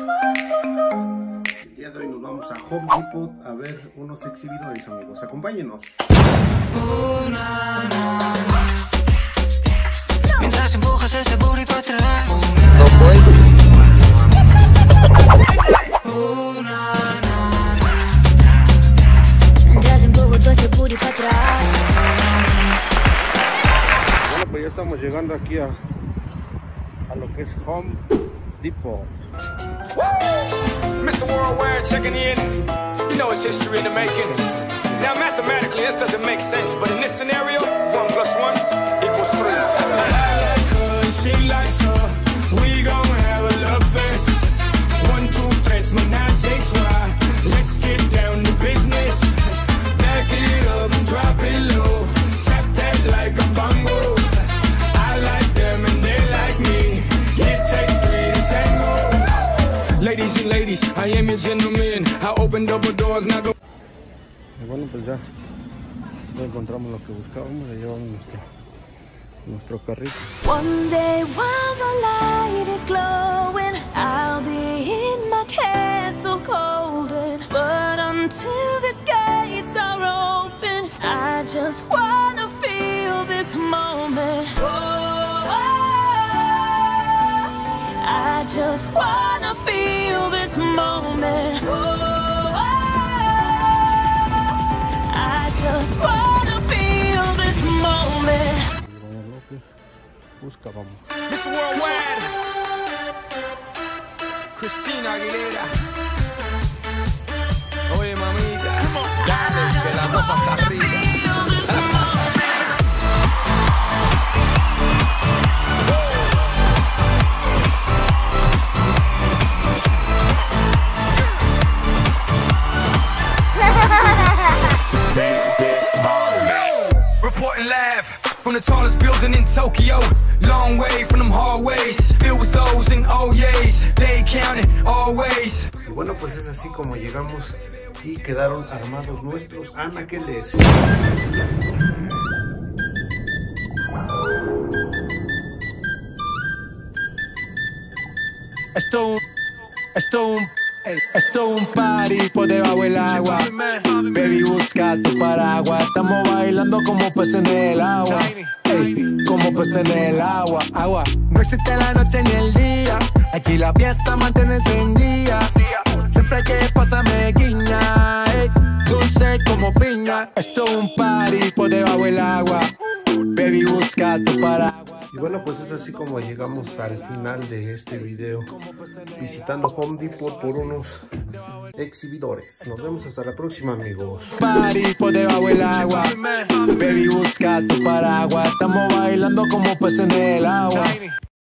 El día de hoy nos vamos a Home Depot a ver unos exhibidores, amigos. Acompáñenos. Mientras empujas ese booty para atrás. No puedo. Mientras empujo todo ese booty para atrás. Bueno, pues ya estamos llegando aquí a lo que es Home Depot. Mr. Worldwide checking in. You know it's history in the making. Now mathematically this doesn't make sense, but in this scenario, 1 + 1 = 3. I like her and she likes her. We gon' have a love fest. 1, 2, 3, menage a trois. Let's get down to business. Back it up and drop it low. Tap that like a bongo. I like them and they like me. It takes 3 to tango. Ladies and ladies, I am your gentleman. I opened up the doors, now go. Y bueno, pues ya encontramos lo que buscábamos. Ya llevamos nuestro carrito. One day while the light is glowing, I'll be in my castle golden. But until the gates are open, I just wanna feel this moment. Oh, I just wanna feel this moment. Oh, I just wanna feel this moment. Buscábamos. Miss Worldwide, Cristina Aguilera. Oye, mamita, dale, que la cosa está arriba. Reporting live from the tallest building in Tokyo. Long way from them hallways. Bill was O's and O's. They counted always. Y bueno, pues es así como llegamos y quedaron armados nuestros anaqueles. Esto es un party por debajo del agua. Baby, busca tu paraguas. Estamos bailando como peces en el agua. Ey, como peces en el agua. Agua. No existe la noche ni el día. Aquí la fiesta mantiene encendida. Siempre hay que pasarme guiña. Ey, dulce como piña. Esto es un party por debajo del agua. Baby, busca tu paraguas. Y bueno, pues es así como llegamos al final de este video, visitando Home Depot por unos exhibidores. Nos vemos hasta la próxima, amigos. Party por debajo del agua. Baby, busca tu paraguas. Estamos bailando como peces en el agua.